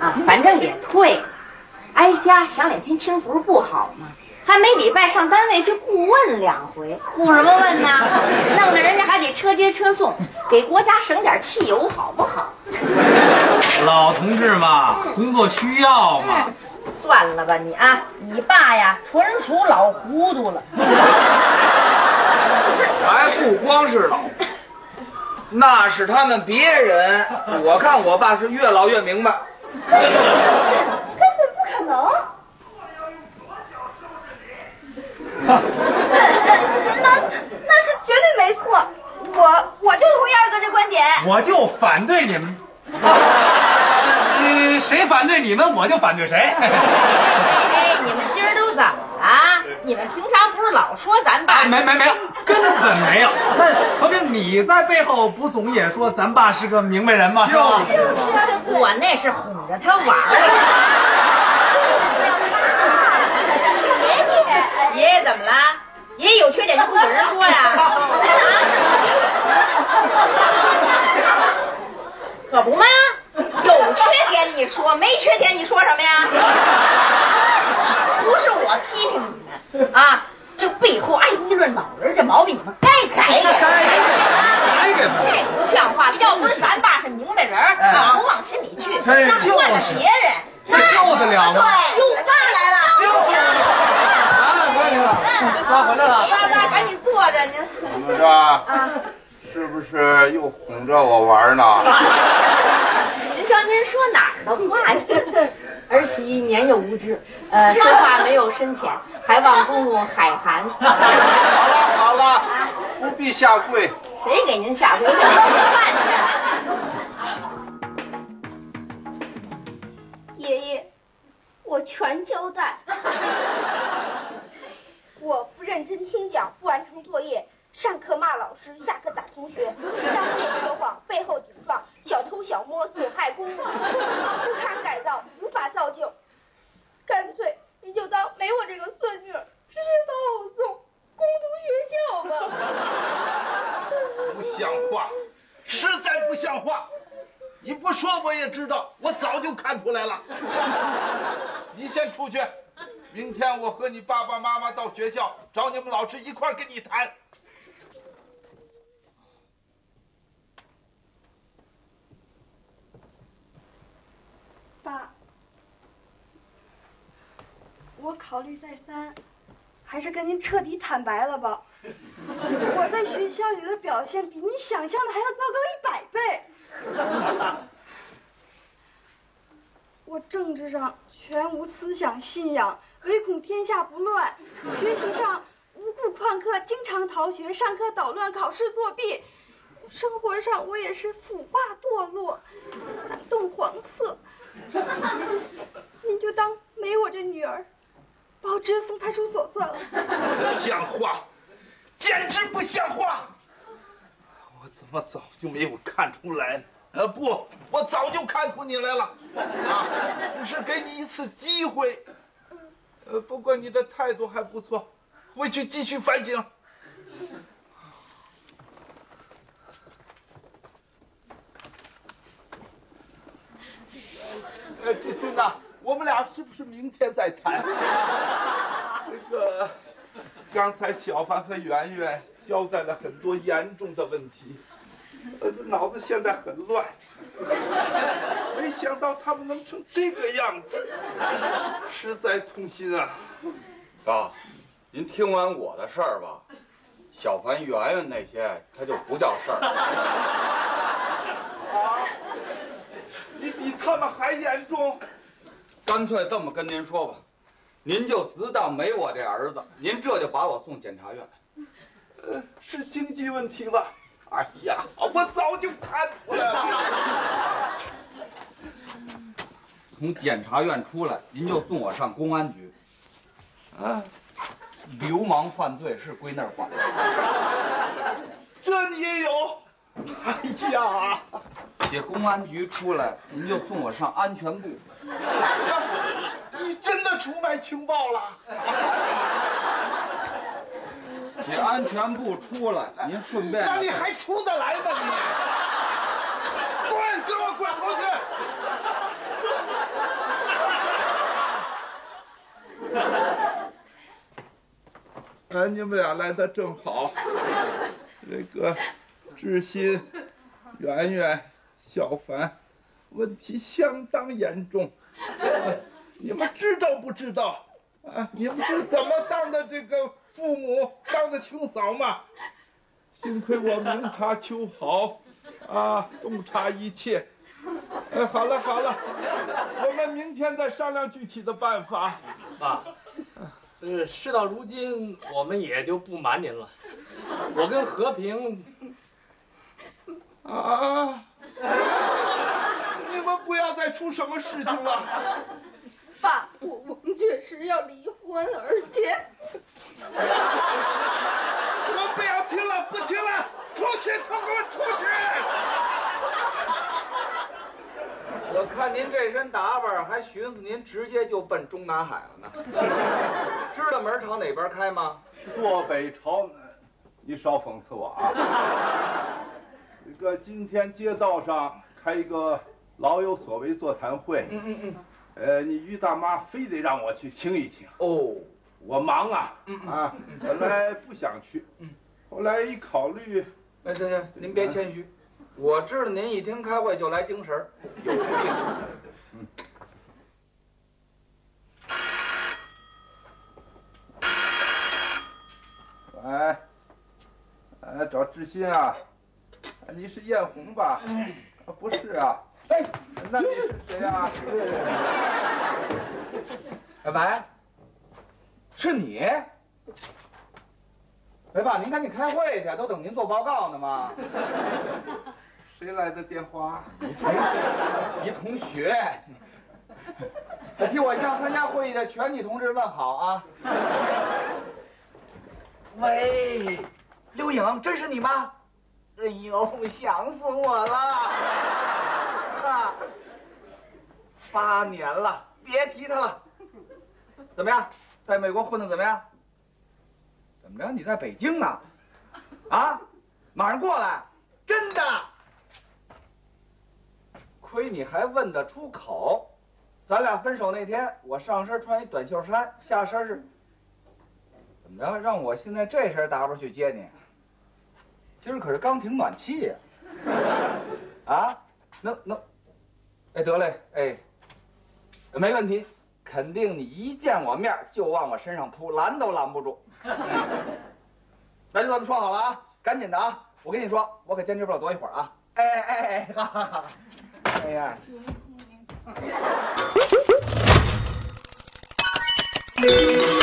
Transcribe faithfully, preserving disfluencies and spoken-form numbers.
啊，反正也退了，挨家享两天清福不好吗？还每礼拜上单位去顾问两回，顾什么问呢？弄得人家还得车接车送，给国家省点汽油，好不好？ 老同志嘛，嗯、工作需要嘛。 嗯、算了吧你啊，你爸呀，纯属老糊涂了。 还不光是老，那是他们别人。我看我爸是越老越明白。 根本不可能。那那是绝对没错，我我就同意二哥这观点。 我就反对你们，嗯，谁反对你们，我就反对谁。 哎，你们今儿都怎么了？你们平常不是老说咱爸？ 哎，没没没有，根本没有。那何冰，你在背后不总也说咱爸是个明白人吗？ 就是，我那是哄着他玩儿。爷爷怎么了？爷爷有缺点就不准人说呀？可不吗？有缺点你说，没缺点你说什么呀？不是我批评你们啊，这背后爱议论老人这毛病，你们该改改。 改改太不像话了！要不是咱爸是明白人，啊，不往心里去，那换了别人， 这受得了吗？ 哟，爸来了！ 爸回来了， 爸爸赶紧坐着，您怎么着？啊，是不是又哄着我玩呢？ 您瞧您说哪儿的话呀？儿媳年幼无知，呃，说话没有深浅，还望公公海涵。 好了好了，不必下跪。 谁给您下跪？我给您吃饭去。爷爷，我全交代。我不认真听讲，不完成作业，上课骂老师，下课打同学，当面说谎，背后顶撞，小偷小摸，损害公物，不堪改造，无法造就，干脆你就当没我这个孙女，直接把我送工读学校吧。 不像话，实在不像话！你不说我也知道，我早就看出来了。你先出去。明天我和你爸爸妈妈到学校找你们老师一块儿跟你谈。 爸，我考虑再三，还是跟您彻底坦白了吧。我在学校里的表现比你想象的还要糟糕一百倍。我政治上全无思想信仰，唯恐天下不乱；学习上无故旷课，经常逃学，上课捣乱，考试作弊；生活上我也是腐化堕落，反动黄色。你就当没我这女儿，把我直接送派出所算了。 不像话，简直不像话！我怎么早就没有看出来呢？呃，不，我早就看出你来了，啊，只是给你一次机会。呃，不过你的态度还不错，回去继续反省。呃，志勋呐，我们俩是不是明天再谈？这个，刚才小凡和圆圆交代了很多严重的问题。呃，脑子现在很乱，没想到他们能成这个样子，实在痛心啊！ 爸，您听完我的事儿吧，小凡、圆圆那些他就不叫事儿。 啊，你比他们还严重？ 干脆这么跟您说吧，您就只当没我这儿子，您这就把我送检察院。 呃，是经济问题吧？哎呀，我早就看出来了。 从检察院出来，您就送我上公安局。啊，流氓犯罪是归那儿管。 这你也有？哎呀， 解公安局出来，您就送我上安全部。 你真的出卖情报了？ 解安全部出来，您顺便…… 那你还出得来吗你？滚，跟我滚出去！ 呃，你们俩来的正好。这个志新、圆圆、小凡，问题相当严重。呃、你们知道不知道？啊，你们是怎么当的这个父母，当的兄嫂吗？幸亏我明察秋毫，啊，洞察一切。哎，好了好了，我们明天再商量具体的办法。 爸，呃，事到如今，我们也就不瞒您了。我跟和平， 啊，你们不要再出什么事情了。 爸，我我们确实要离婚，而且， 我不要听了，不听了，出去，都给我出去！ 我看您这身打扮，还寻思您直接就奔中南海了呢。知道门朝哪边开吗？ 坐北朝南。你少讽刺我啊！这个今天街道上开一个老有所为座谈会。 嗯嗯嗯。 呃，你于大妈非得让我去听一听。 哦， 我忙啊， 嗯嗯啊，本来不想去， 嗯， 后来一考虑， 哎，对对，您别谦虚，我知道您一听开会就来精神，有病。 嗯。喂，哎，找志新啊，你是艳红吧？啊，不是啊。哎，那你是谁啊？ 哎，喂，是你？喂，爸，您赶紧开会去，都等您做报告呢吗？ 谁来的电话？ 一同学，替我向参加会议的全体同志问好啊！喂，刘颖，真是你吗？哎呦，想死我了！啊，八年了，别提他了。怎么样，在美国混得怎么样？怎么着？你在北京呢？啊，马上过来，真的。亏你还问得出口。咱俩分手那天，我上身穿一短袖衫，下身是怎么着？让我现在这身打扮去接你？今儿可是刚停暖气呀！啊，能能，哎得嘞，哎，没问题，肯定你一见我面就往我身上扑，拦都拦不住。那就这么说好了啊，赶紧的啊！我跟你说，我可坚持不了多一会儿啊！哎哎哎哎，哈哈哈！哎呀，行行。